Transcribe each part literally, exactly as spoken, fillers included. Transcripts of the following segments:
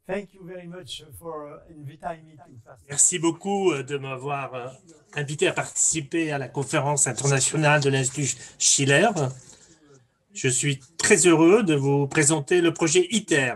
Merci beaucoup de m'avoir invité à participer à la conférence internationale de l'Institut Schiller. Je suis très heureux de vous présenter le projet ITER.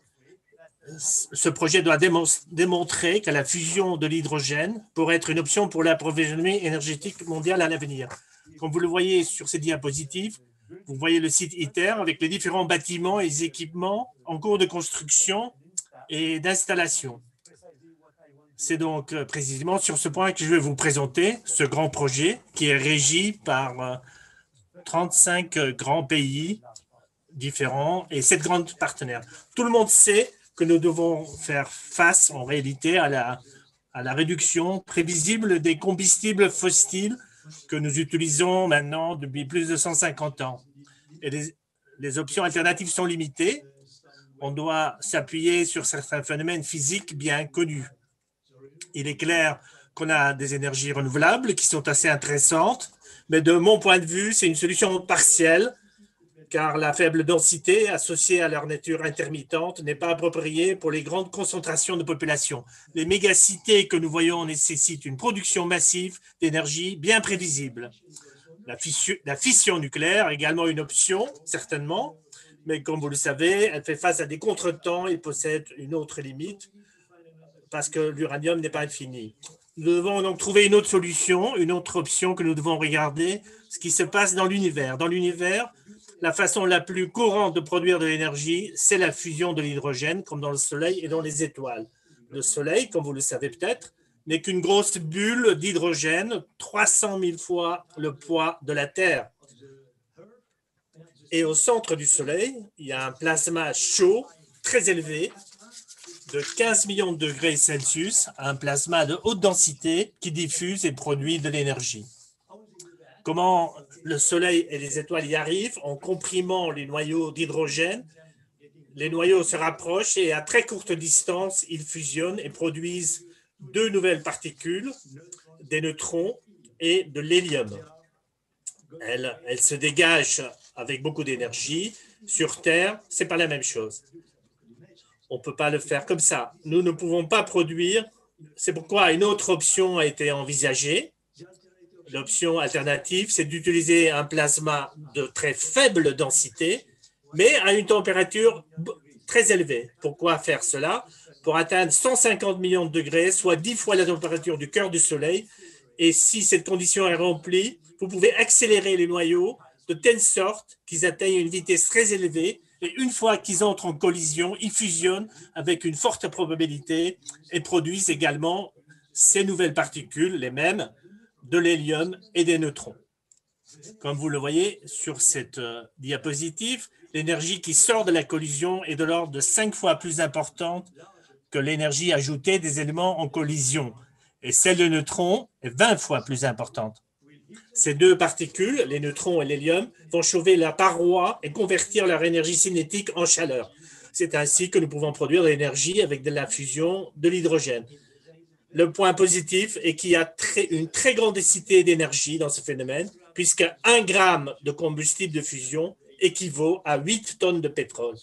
Ce projet doit démontrer que la fusion de l'hydrogène pourrait être une option pour l'approvisionnement énergétique mondial à l'avenir. Comme vous le voyez sur ces diapositives, vous voyez le site ITER avec les différents bâtiments et les équipements en cours de construction et d'installation. C'est donc précisément sur ce point que je vais vous présenter ce grand projet qui est régi par trente-cinq grands pays différents et sept grands partenaires. Tout le monde sait que nous devons faire face en réalité à la, à la réduction prévisible des combustibles fossiles que nous utilisons maintenant depuis plus de cent cinquante ans. Et les, les options alternatives sont limitées. On doit s'appuyer sur certains phénomènes physiques bien connus. Il est clair qu'on a des énergies renouvelables qui sont assez intéressantes, mais de mon point de vue, c'est une solution partielle, car la faible densité associée à leur nature intermittente n'est pas appropriée pour les grandes concentrations de population. Les mégacités que nous voyons nécessitent une production massive d'énergie bien prévisible. La fission, la fission nucléaire est également une option, certainement, mais comme vous le savez, elle fait face à des contretemps et possède une autre limite, parce que l'uranium n'est pas infini. Nous devons donc trouver une autre solution, une autre option que nous devons regarder, ce qui se passe dans l'univers. Dans l'univers, la façon la plus courante de produire de l'énergie, c'est la fusion de l'hydrogène, comme dans le Soleil et dans les étoiles. Le Soleil, comme vous le savez peut-être, n'est qu'une grosse bulle d'hydrogène, trois cent mille fois le poids de la Terre. Et au centre du Soleil, il y a un plasma chaud, très élevé, de quinze millions de degrés Celsius, un plasma de haute densité qui diffuse et produit de l'énergie. Comment le Soleil et les étoiles y arrivent? En comprimant les noyaux d'hydrogène. Les noyaux se rapprochent et à très courte distance, ils fusionnent et produisent deux nouvelles particules, des neutrons et de l'hélium. Elles, elles se dégagent avec beaucoup d'énergie. Sur Terre, ce n'est pas la même chose. On ne peut pas le faire comme ça. Nous ne pouvons pas produire. C'est pourquoi une autre option a été envisagée. L'option alternative, c'est d'utiliser un plasma de très faible densité, mais à une température très élevée. Pourquoi faire cela? Pour atteindre cent cinquante millions de degrés, soit dix fois la température du cœur du Soleil. Et si cette condition est remplie, vous pouvez accélérer les noyaux de telle sorte qu'ils atteignent une vitesse très élevée. Et une fois qu'ils entrent en collision, ils fusionnent avec une forte probabilité et produisent également ces nouvelles particules, les mêmes, de l'hélium et des neutrons. Comme vous le voyez sur cette euh, diapositive, l'énergie qui sort de la collision est de l'ordre de cinq fois plus importante que l'énergie ajoutée des éléments en collision. Et celle de neutrons est vingt fois plus importante. Ces deux particules, les neutrons et l'hélium, vont chauffer la paroi et convertir leur énergie cinétique en chaleur. C'est ainsi que nous pouvons produire de l'énergie avec de la fusion de l'hydrogène. Le point positif est qu'il y a très, une très grande densité d'énergie dans ce phénomène, puisque un gramme de combustible de fusion équivaut à huit tonnes de pétrole.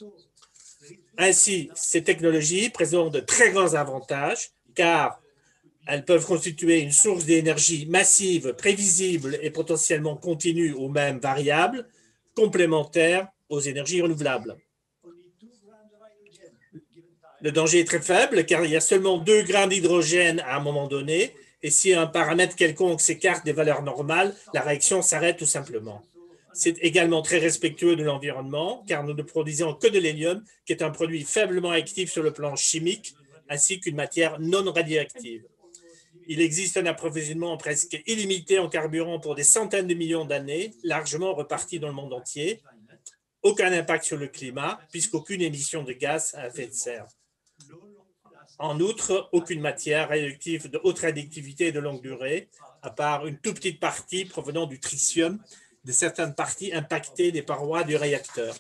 Ainsi, ces technologies présentent de très grands avantages, car elles peuvent constituer une source d'énergie massive, prévisible et potentiellement continue ou même variable, complémentaire aux énergies renouvelables. Le danger est très faible car il y a seulement deux grammes d'hydrogène à un moment donné et si un paramètre quelconque s'écarte des valeurs normales, la réaction s'arrête tout simplement. C'est également très respectueux de l'environnement car nous ne produisons que de l'hélium qui est un produit faiblement actif sur le plan chimique ainsi qu'une matière non radioactive. Il existe un approvisionnement presque illimité en carburant pour des centaines de millions d'années, largement reparti dans le monde entier. Aucun impact sur le climat puisqu'aucune émission de gaz à effet de serre. En outre, aucune matière radioactive de haute radioactivité et de longue durée, à part une toute petite partie provenant du tritium, de certaines parties impactées des parois du réacteur.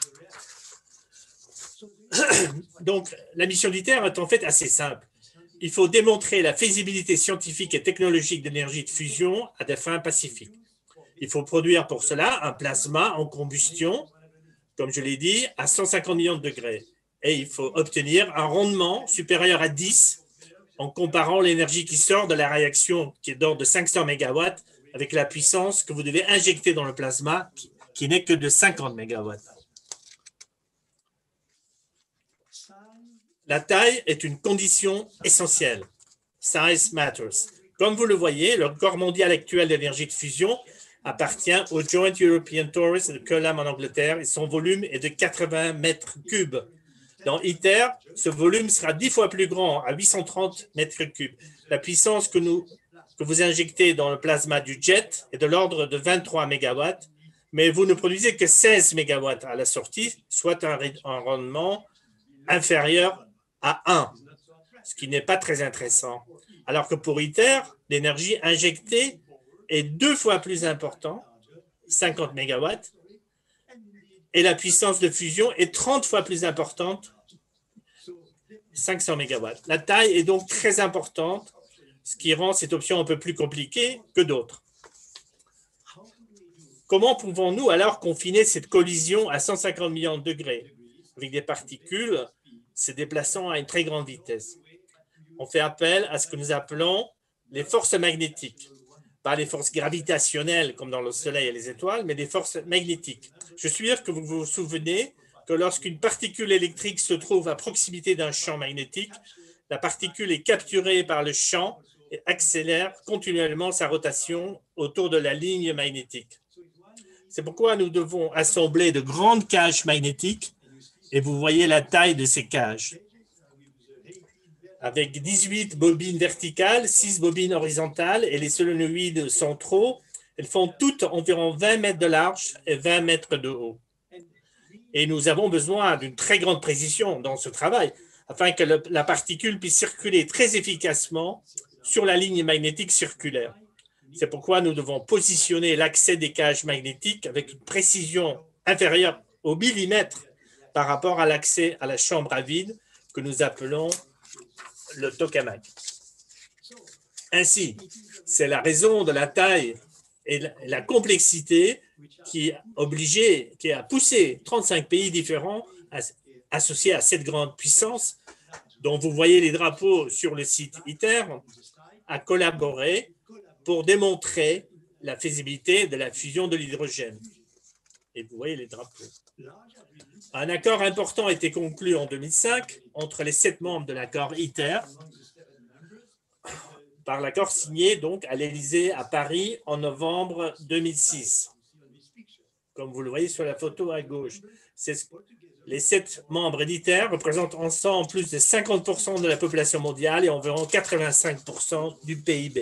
Donc, la mission d'ITER est en fait assez simple. Il faut démontrer la faisabilité scientifique et technologique de l'énergie de fusion à des fins pacifiques. Il faut produire pour cela un plasma en combustion, comme je l'ai dit, à cent cinquante millions de degrés. et il faut obtenir un rendement supérieur à dix en comparant l'énergie qui sort de la réaction qui est d'ordre de cinq cents mégawatts avec la puissance que vous devez injecter dans le plasma qui, qui n'est que de cinquante mégawatts. La taille est une condition essentielle. Size matters. Comme vous le voyez, le record mondial actuel d'énergie de fusion appartient au Joint European Torus de Culham en Angleterre et son volume est de quatre-vingts mètres cubes. Dans ITER, ce volume sera dix fois plus grand, à huit cent trente mètres cubes. La puissance que, nous, que vous injectez dans le plasma du jet est de l'ordre de vingt-trois mégawatts, mais vous ne produisez que seize mégawatts à la sortie, soit un, un rendement inférieur à un, ce qui n'est pas très intéressant. Alors que pour ITER, l'énergie injectée est deux fois plus importante, cinquante mégawatts, et la puissance de fusion est trente fois plus importante, cinq cents mégawatts. La taille est donc très importante, ce qui rend cette option un peu plus compliquée que d'autres. Comment pouvons-nous alors confiner cette collision à cent cinquante millions de degrés avec des particules se déplaçant à une très grande vitesse? On fait appel à ce que nous appelons les forces magnétiques. Pas les forces gravitationnelles comme dans le Soleil et les étoiles, mais des forces magnétiques. Je suis sûr que vous vous souvenez que lorsqu'une particule électrique se trouve à proximité d'un champ magnétique, la particule est capturée par le champ et accélère continuellement sa rotation autour de la ligne magnétique. C'est pourquoi nous devons assembler de grandes cages magnétiques et vous voyez la taille de ces cages. Avec dix-huit bobines verticales, six bobines horizontales et les solénoïdes centraux, elles font toutes environ vingt mètres de large et vingt mètres de haut. Et nous avons besoin d'une très grande précision dans ce travail afin que le, la particule puisse circuler très efficacement sur la ligne magnétique circulaire. C'est pourquoi nous devons positionner l'accès des cages magnétiques avec une précision inférieure au millimètre par rapport à l'accès à la chambre à vide que nous appelons le tokamak. Ainsi, c'est la raison de la taille et la complexité qui a obligé, qui a poussé trente-cinq pays différents à, associés à cette grande puissance, dont vous voyez les drapeaux sur le site ITER, à collaborer pour démontrer la faisabilité de la fusion de l'hydrogène. Et vous voyez les drapeaux. Un accord important a été conclu en deux mille cinq entre les sept membres de l'accord ITER, par l'accord signé donc à l'Élysée à Paris en novembre deux mille six. Comme vous le voyez sur la photo à gauche, les sept membres d'ITER représentent ensemble plus de cinquante pour cent de la population mondiale et environ quatre-vingt-cinq pour cent du P I B.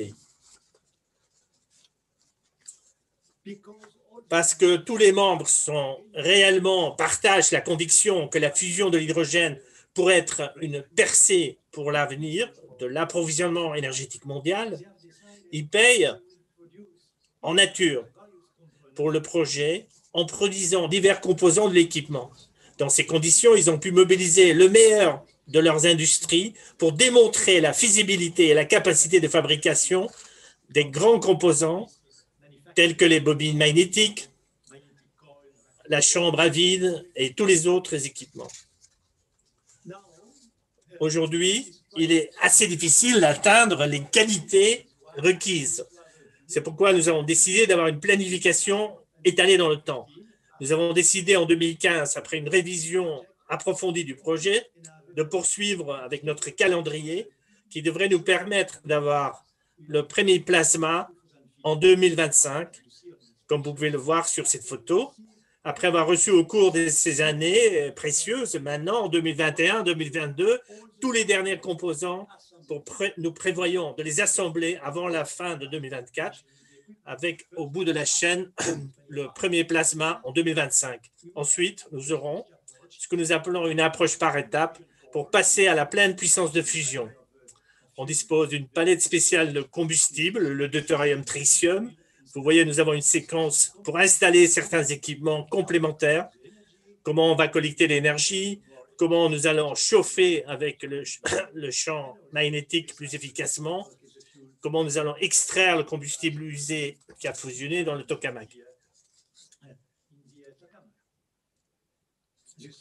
Parce que tous les membres sont réellement partagent la conviction que la fusion de l'hydrogène pourrait être une percée pour l'avenir de l'approvisionnement énergétique mondial, ils payent en nature pour le projet en produisant divers composants de l'équipement. Dans ces conditions, ils ont pu mobiliser le meilleur de leurs industries pour démontrer la faisabilité et la capacité de fabrication des grands composants tels que les bobines magnétiques, la chambre à vide et tous les autres équipements. Aujourd'hui, il est assez difficile d'atteindre les qualités requises. C'est pourquoi nous avons décidé d'avoir une planification étalée dans le temps. Nous avons décidé en deux mille quinze, après une révision approfondie du projet, de poursuivre avec notre calendrier qui devrait nous permettre d'avoir le premier plasma en deux mille vingt-cinq, comme vous pouvez le voir sur cette photo, après avoir reçu au cours de ces années précieuses, maintenant en deux mille vingt et un deux mille vingt-deux, tous les derniers composants, pour pré nous prévoyons de les assembler avant la fin de deux mille vingt-quatre, avec au bout de la chaîne le premier plasma en deux mille vingt-cinq. Ensuite, nous aurons ce que nous appelons une approche par étapes pour passer à la pleine puissance de fusion. On dispose d'une palette spéciale de combustible, le deutérium tritium. Vous voyez, nous avons une séquence pour installer certains équipements complémentaires. Comment on va collecter l'énergie, comment nous allons chauffer avec le, le champ magnétique plus efficacement, comment nous allons extraire le combustible usé qui a fusionné dans le tokamak.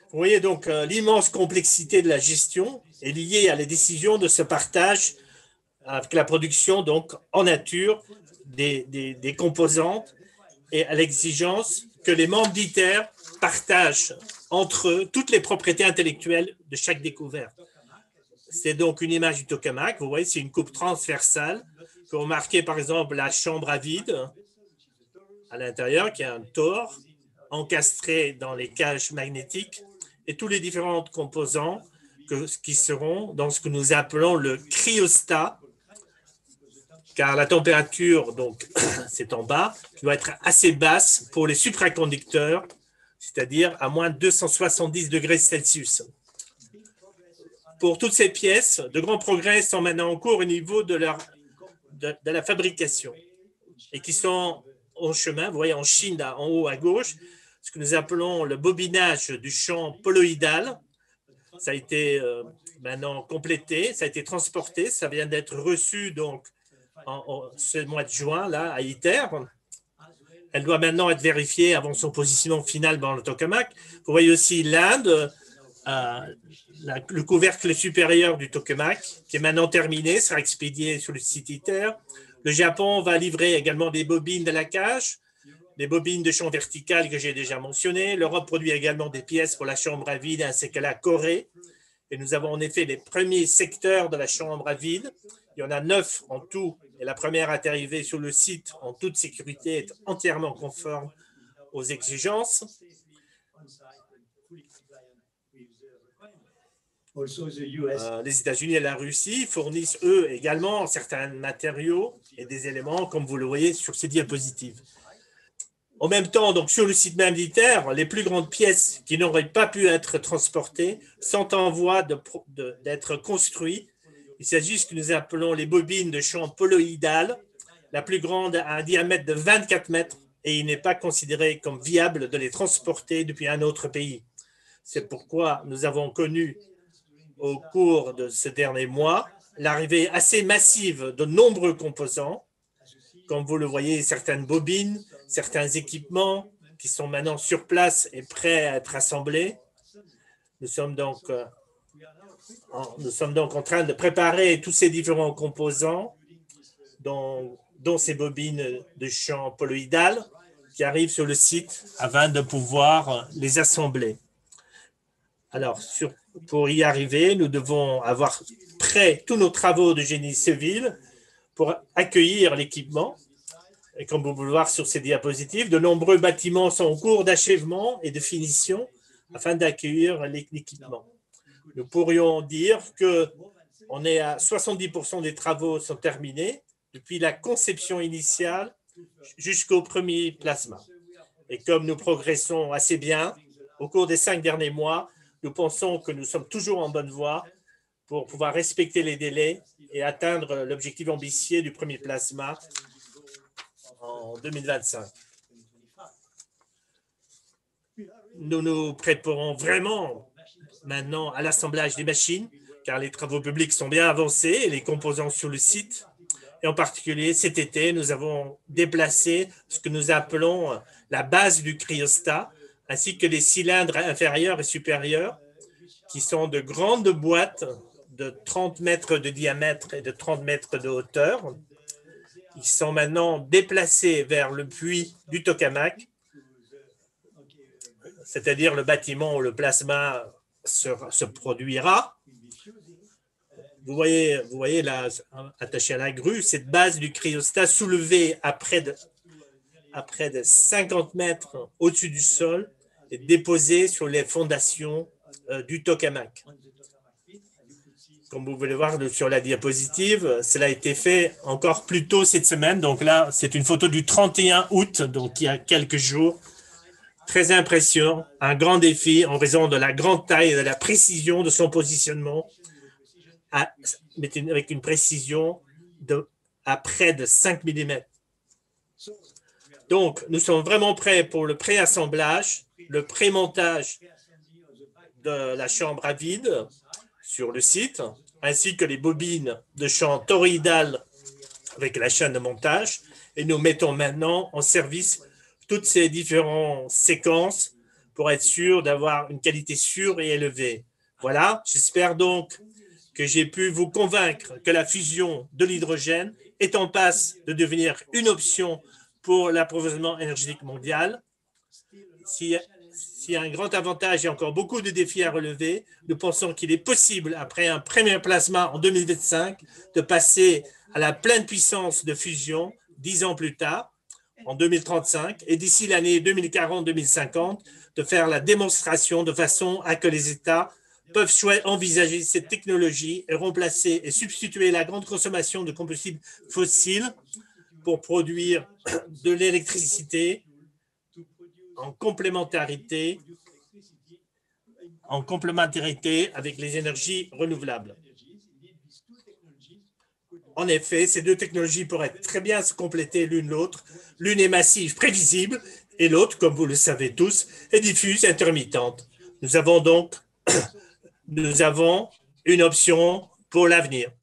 Vous voyez donc euh, l'immense complexité de la gestion est liée à la décision de ce partage avec la production donc en nature des, des, des composantes et à l'exigence que les membres d'ITER partagent entre eux toutes les propriétés intellectuelles de chaque découverte. C'est donc une image du tokamak. Vous voyez, c'est une coupe transversale. Vous remarquez par exemple la chambre à vide à l'intérieur qui a un tore encastré dans les cages magnétiques et tous les différents composants que, qui seront dans ce que nous appelons le cryostat, car la température, donc, c'est en bas, qui doit être assez basse pour les supraconducteurs, c'est-à-dire à moins de deux cent soixante-dix degrés Celsius. Pour toutes ces pièces, de grands progrès sont maintenant en cours au niveau de, leur, de, de la fabrication et qui sont en chemin. Vous voyez en Chine, là, en haut à gauche, ce que nous appelons le bobinage du champ poloïdal. Ça a été euh, maintenant complété, ça a été transporté, ça vient d'être reçu donc en, en, ce mois de juin là, à ITER. Elle doit maintenant être vérifiée avant son positionnement final dans le tokamak. Vous voyez aussi l'Inde, euh, la, le couvercle supérieur du tokamak, qui est maintenant terminé, sera expédié sur le site ITER. Le Japon va livrer également des bobines de la cage, des bobines de champ vertical que j'ai déjà mentionnées. L'Europe produit également des pièces pour la chambre à vide ainsi que la Corée. Et nous avons en effet les premiers secteurs de la chambre à vide. Il y en a neuf en tout. Et la première à arriver sur le site en toute sécurité est entièrement conforme aux exigences. Euh, les États-Unis et la Russie fournissent, eux, également certains matériaux et des éléments, comme vous le voyez sur ces diapositives. En même temps, donc, sur le site même d'ITER, les plus grandes pièces qui n'auraient pas pu être transportées sont en voie de, de, d'être construites. Il s'agit de ce que nous appelons les bobines de champ poloïdal. La plus grande a un diamètre de vingt-quatre mètres et il n'est pas considéré comme viable de les transporter depuis un autre pays. C'est pourquoi nous avons connu au cours de ces derniers mois l'arrivée assez massive de nombreux composants, comme vous le voyez, certaines bobines, certains équipements qui sont maintenant sur place et prêts à être assemblés. Nous sommes donc, euh, en, nous sommes donc en train de préparer tous ces différents composants, dont, dont ces bobines de champ poloïdal qui arrivent sur le site afin de pouvoir les assembler. Alors, sur, pour y arriver, nous devons avoir prêt tous nos travaux de génie civil pour accueillir l'équipement. Et comme vous pouvez le voir sur ces diapositives, de nombreux bâtiments sont en cours d'achèvement et de finition afin d'accueillir l'équipement. Nous pourrions dire qu'on est à soixante-dix pour cent des travaux sont terminés depuis la conception initiale jusqu'au premier plasma. Et comme nous progressons assez bien au cours des cinq derniers mois, nous pensons que nous sommes toujours en bonne voie pour pouvoir respecter les délais et atteindre l'objectif ambitieux du premier plasma en deux mille vingt-cinq. Nous nous préparons vraiment maintenant à l'assemblage des machines, car les travaux publics sont bien avancés et les composants sur le site. Et en particulier, cet été, nous avons déplacé ce que nous appelons la base du cryostat, ainsi que les cylindres inférieurs et supérieurs, qui sont de grandes boîtes de trente mètres de diamètre et de trente mètres de hauteur. Ils sont maintenant déplacés vers le puits du tokamak, c'est-à-dire le bâtiment où le plasma se, se produira. Vous voyez, vous voyez là, attaché à la grue, cette base du cryostat soulevée à près de, à près de cinquante mètres au-dessus du sol et déposée sur les fondations euh, du tokamak. Comme vous pouvez le voir sur la diapositive, cela a été fait encore plus tôt cette semaine. Donc là, c'est une photo du trente et un août, donc il y a quelques jours. Très impressionnant, un grand défi en raison de la grande taille et de la précision de son positionnement, à, avec une précision de, à près de cinq millimètres. Donc, nous sommes vraiment prêts pour le préassemblage, le prémontage de la chambre à vide sur le site, ainsi que les bobines de champ toroïdal avec la chaîne de montage. Et nous mettons maintenant en service toutes ces différentes séquences pour être sûr d'avoir une qualité sûre et élevée. Voilà, j'espère donc que j'ai pu vous convaincre que la fusion de l'hydrogène est en passe de devenir une option pour l'approvisionnement énergétique mondial. S'il y a un grand avantage et encore beaucoup de défis à relever, nous pensons qu'il est possible, après un premier plasma en deux mille vingt-cinq, de passer à la pleine puissance de fusion dix ans plus tard, en deux mille trente-cinq, et d'ici l'année deux mille quarante deux mille cinquante, de faire la démonstration de façon à que les États peuvent envisager cette technologie et remplacer et substituer la grande consommation de combustibles fossiles pour produire de l'électricité en complémentarité, en complémentarité avec les énergies renouvelables. En effet, ces deux technologies pourraient très bien se compléter l'une l'autre. L'une est massive, prévisible, et l'autre, comme vous le savez tous, est diffuse, intermittente. Nous avons donc nous avons une option pour l'avenir.